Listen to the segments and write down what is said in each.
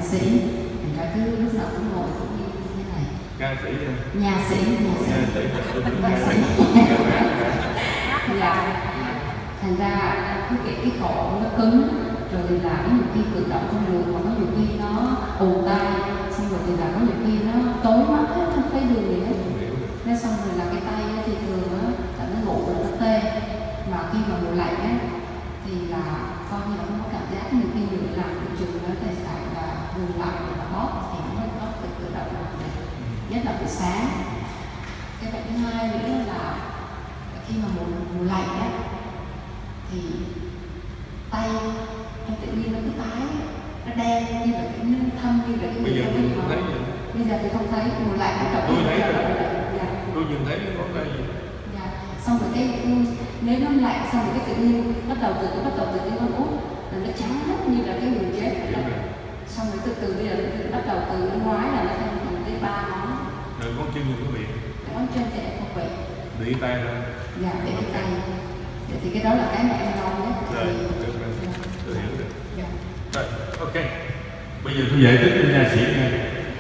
sĩ, thành ra cứ lúc nào cũng ngồi cũng như thế này. Ca sĩ hả? Nhà sĩ, nhà sĩ. Nhà sĩ. Dạ. Thành ra cái cổ nó cứng, rồi thì là có nhiều khi cử động không được, mà có nhiều khi nó ù tai, xong rồi thì là có nhiều khi nó tối mắt hết, không thấy đường gì hết. Thế xong rồi là cái tay thì thường nó ngủ rồi nó tê, mà khi mà mùa lạnh á thì là coi như là không có cảm giác, nhiều khi người làm thị trường nó tài sản là ngừng lại và bóp thì nó mới có thể cử động được, nhất là buổi sáng. Cái bệnh thứ hai nữa là khi mà mùa lạnh á thì tay nó tự nhiên nó cứ tái, nó đen như là cái nước thâm, như là cái bây giờ tôi không thấy vậy. Bây giờ thì không thấy, mùa lạnh nó tập tôi thấy rồi. Dạ. Tôi nhìn thấy cái ngón tay gì. Dạ. Xong rồi cái nếu nó lạnh xong rồi cái tự nhiên bắt đầu tự nhiên con út là nó trắng hết như là cái người chết vậy đó. Xong rồi từ bây giờ bắt đầu từ nó ngoái là nó thành cái 3 ngón. Rồi ngón chân mình có bị. Ngón chân thì em không bị. Bị tay ra. Dạ, bị cái tay. Vậy thì cái đó là cái mà em lo nhất. Rồi, tôi hiểu được. Dạ. Rồi, ok. Bây giờ tôi giải thích cho nha sĩ nghe.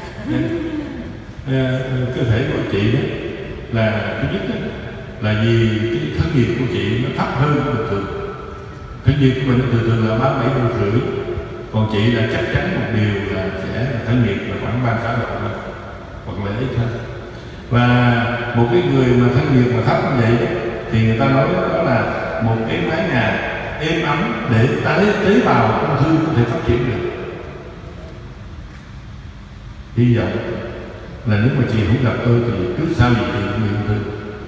Cơ thể của chị đó là thứ nhất đó, là vì cái thân nhiệt của chị nó thấp hơn bình thường. Thân nhiệt của mình thường là 37 độ rưỡi, còn chị là chắc chắn một điều là sẽ thân nhiệt là khoảng 36 độ đó, hoặc là ít hơn. Và một cái người mà thân nhiệt mà thấp như vậy thì người ta nói đó là một cái mái nhà êm ấm để tế bào ung thư có thể phát triển được. Hy vọng là nếu mà chị không gặp tôi thì trước sau gì chị cũng bị ung thư.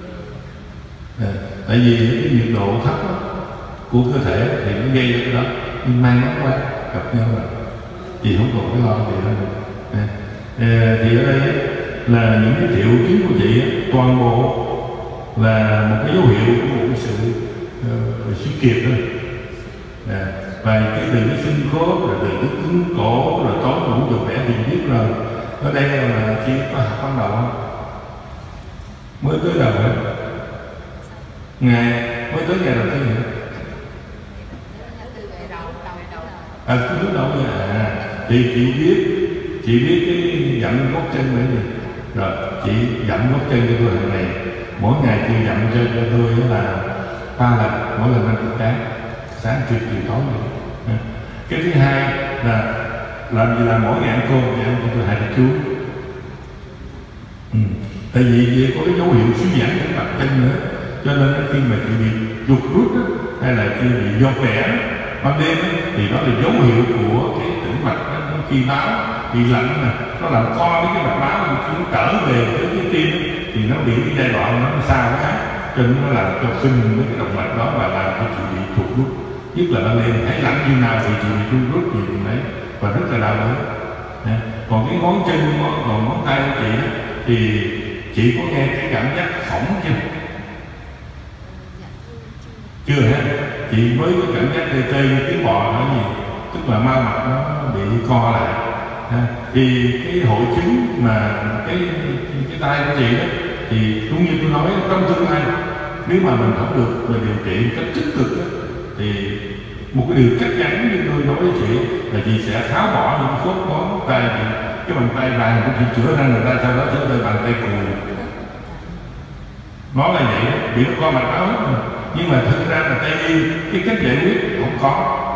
Tại vì cái nhiệt độ thấp của cơ thể thì nó gây ra cái đó, nhưng mang nó qua gặp nhau rồi chị không còn cái lo gì nữa. Thì ở đây là những cái triệu chứng của chị toàn bộ là một cái dấu hiệu của một cái sự suy kiệt thôi. Và cái từ cái xương khớp, rồi từ cái cứng cổ, rồi tối ngủ rồi vẽ thì biết rồi. Ở đây là chị có học ban đầu không? Mới tới đầu hết. Mới tới ngày đầu tiên hả? Cứ lúc đầu nha. Chị biết cái dặm gót chân là gì? Rồi chị dặm gót chân cho tôi hàng ngày. Mỗi ngày chị dặm cho tôi là 3 lần, mỗi lần 5 cái, sáng trưa chiều tối vậy. Cái thứ hai là làm gì là mỗi ngày ăn cơm thì ăn cho tôi 2 hạt chuối. Tại vì có cái dấu hiệu suy giãn tĩnh mạch chân nữa, cho nên khi mà chị bị rụt rút hay là chị bị giọt bẻ ban đêm thì đó là dấu hiệu của cái tĩnh mạch nó khi máu bị lạnh nè, nó làm co cái mạch máu, khi nó trở về tới cái tim thì nó bị cái giai đoạn nó xa quá, cho nên nó làm cho sưng với cái động mạch đó và làm cho chị bị rụt rút. Nhất là ban đêm thấy lạnh như nào thì chị bị rụt rút gì thì đấy, và rất là đau đớn. Còn cái ngón chân, còn ngón tay của chị thì chị có nghe cái cảm giác phỏng chưa? Chưa hả? Chị mới có cảm giác tê tê như tiếng bò nói gì, tức là mau mặt nó bị co lại. Thì cái hội chứng mà cái tay của chị đó thì đúng như tôi nói, trong tương lai nếu mà mình không được mà điều trị một cách tích cực đó, thì một cái điều chắc chắn như tôi nói với chị là chị sẽ tháo bỏ những khớp ngón tay, cái bàn tay vàng của chị chữa ra người ta, sau đó trở thành bàn tay cùi. Nó là vậy đó, bị nó co mạch máu hết rồi. Nhưng mà thực ra là Tây y cái cách giải quyết không có.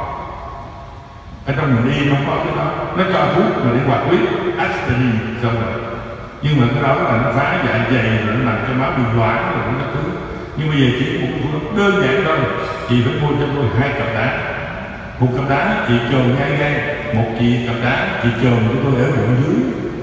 Ở trong mình y không có cái đó, nó cho thuốc mà để hoạt huyết, aspirin xong rồi. Nhưng mà cái đó là nó phá dạ dày rồi nó làm cho máu bị loãng rồi nó thứ. Nhưng bây giờ chỉ một thuốc đơn giản thôi, chị phải mua cho tôi 2 cặp đá. Một cặp đá chị chườm ngay ngay, một cặp đá chị chườm cho tôi ở bụng dưới.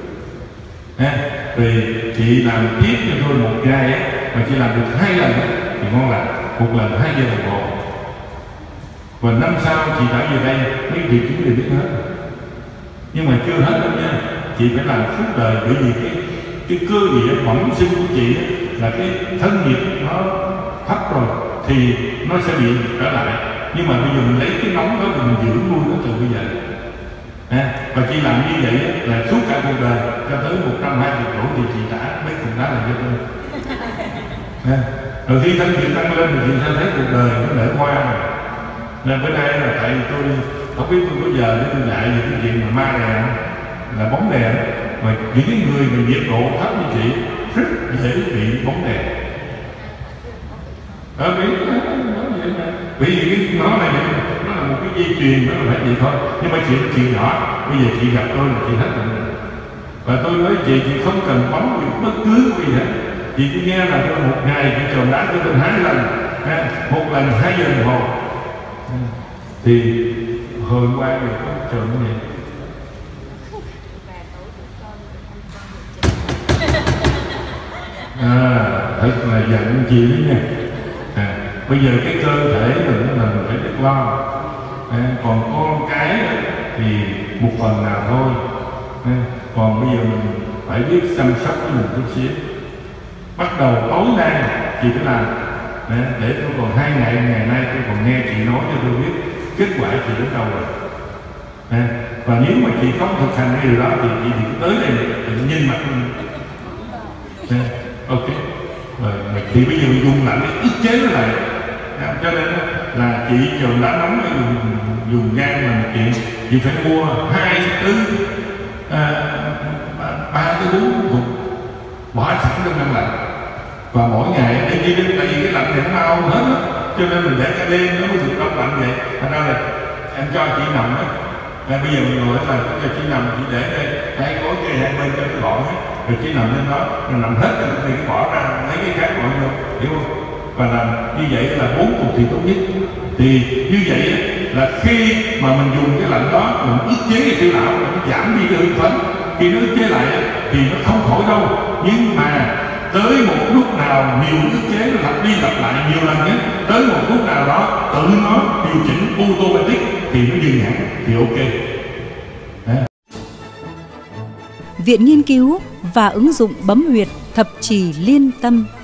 Vì chị làm tiếp cho tôi một ngày mà chị làm được 2 lần thì ngon lành, một lần 2 giờ đồng hồ. Và năm sau chị đã về đây mấy triệu chứng đều biết hết. Nhưng mà chưa hết đâu nha, chị phải làm suốt đời, bởi vì cái cơ địa bẩm sinh của chị là cái thân nhiệt nó thấp rồi thì nó sẽ bị trở lại. Nhưng mà bây giờ mình lấy cái nóng đó mình giữ nuôi nó từ bây giờ. Và chị làm như vậy là suốt cả cuộc đời cho tới 120 tuổi thì chị đã mấy cục đá là cho tôi. Rồi khi thân nhiệt tăng lên thì chị sẽ thấy cuộc đời nó nở hoa rồi. Nên bữa nay là tại tôi không biết tôi có giờ để tôi dạy về cái chuyện mà ma này không. là bóng đè. Mà những cái người mà nhiệt độ thấp như chị rất dễ bị bóng đè. Bởi vì nó là một cái dây chuyền, nó là phải vậy thôi. Nhưng mà chuyện nhỏ, bây giờ chị gặp tôi là chị hết bệnh. Và tôi nói chị không cần bấm được bất cứ gì hết. Chị chỉ nghe là tôi một ngày chị tròn đá tôi 2 lần, 1 lần 2 giờ đồng hồ. Thì hồi qua được có tròn như vậy. Thật là giận chị đấy nha. Bây giờ cái cơ thể mình phải biết lo. Còn con cái thì một phần nào thôi. Còn bây giờ mình phải biết chăm sóc cho mình chút xíu. Bắt đầu tối nay chị phải làm. Để tôi còn 2 ngày nay tôi còn nghe chị nói cho tôi biết kết quả chị đến đâu rồi. Và nếu mà chị không thực hành cái điều đó thì chị đừng tới đây đừng nhìn mặt mình. Ok. Thì bây giờ mình dùng lạnh để ức chế nó lại. Cho nên là chị chườm đá nóng ở dùng gan là một chuyện. Chị phải mua 2 tới 3 tới 4 cục bỏ sẵn trong ngăn lạnh. Và mỗi ngày để đi đến đây cái lạnh này nó mau hết á. Cho nên mình để cả đêm nó mới được đông lạnh vậy. Thành ra là em cho chị nằm á. Bây giờ mình ngồi là cho chị nằm, chị để đây 2 gối kê 2 bên cho nó gọn hết. Rồi chị nằm lên đó, rồi nằm hết rồi thì cái bỏ ra lấy cái khác bỏ vô, hiểu không? Và làm như vậy là 4 cục thì tốt nhất. Thì như vậy là khi mà mình dùng cái lạnh đó mình ức chế cái tiểu não, nó giảm đi cái hưng phấn. Khi nó ức chế lại thì nó không khỏi đâu. Nhưng mà tới một lúc nào nhiều ức chế nó lặp đi lặp lại nhiều lần nhé, tới một lúc nào đó tự nó điều chỉnh automatic thì nó dừng hẳn thì ok. Viện Nghiên cứu và ứng dụng bấm huyệt Thập Trì Liên Tâm